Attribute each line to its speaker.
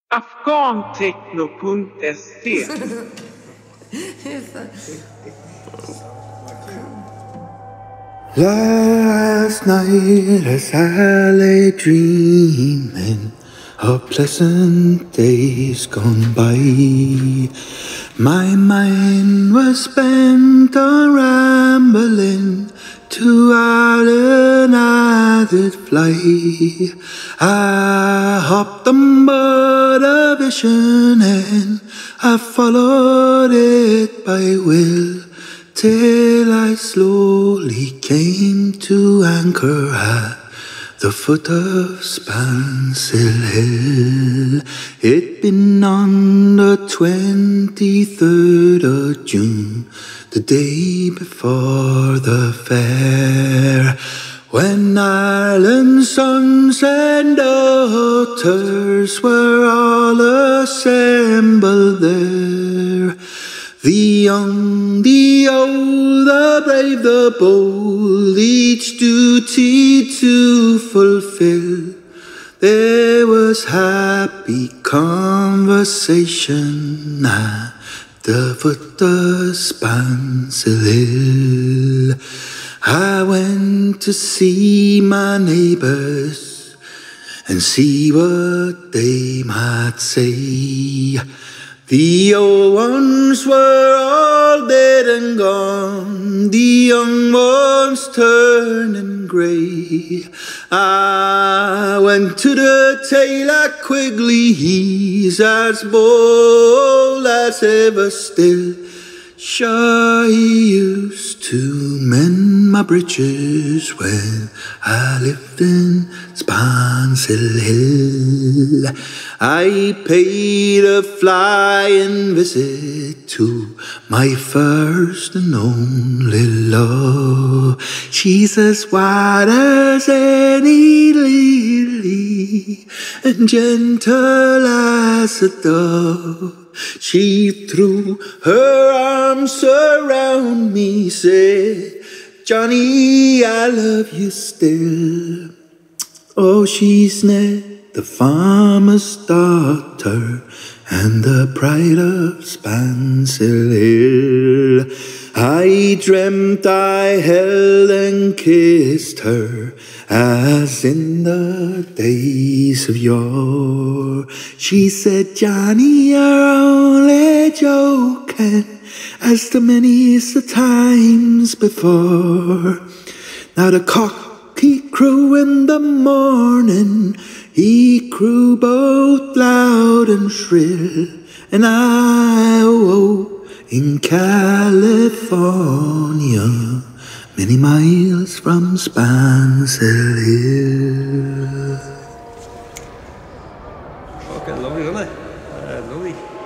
Speaker 1: AFGHANTEKNO.SE
Speaker 2: Last night as I lay dreaming of pleasant days gone by, my mind was bent on rambling to island I did fly. I hopped on board a vision and I followed it by will, till I slowly came to anchor at the foot of Spancil Hill. It'd been on the 23rd of June, the day before the fair, when Ireland's sons and daughters were all assembled there. The young, the old, the brave, the bold, each duty to fulfill. There was happy conversation at the foot of Spancil Hill. I went to see my neighbours and see what they might say. The old ones were all dead and gone, the young ones turning grey. I went to the tailor Quigley, he's as bold as ever still. Sure, he used to mend my breeches when I lived in Spancil Hill. I paid a flying visit to my first and only love. She's as white as any lily and gentle as a dove. She threw her arms around me, said, "Johnny, I love you still." Oh, she's Ned, the farmer's daughter, and the pride of Spancil Hill. I dreamt I held and kissed her as in the days of yore. She said, "Johnny, you're only joking, as the many's the times before." Now the cock he crew in the morning, he crew both loud and shrill, and I awoke in California, many miles from Spancil Hill.
Speaker 3: Okay, lovely, isn't it? Lovely.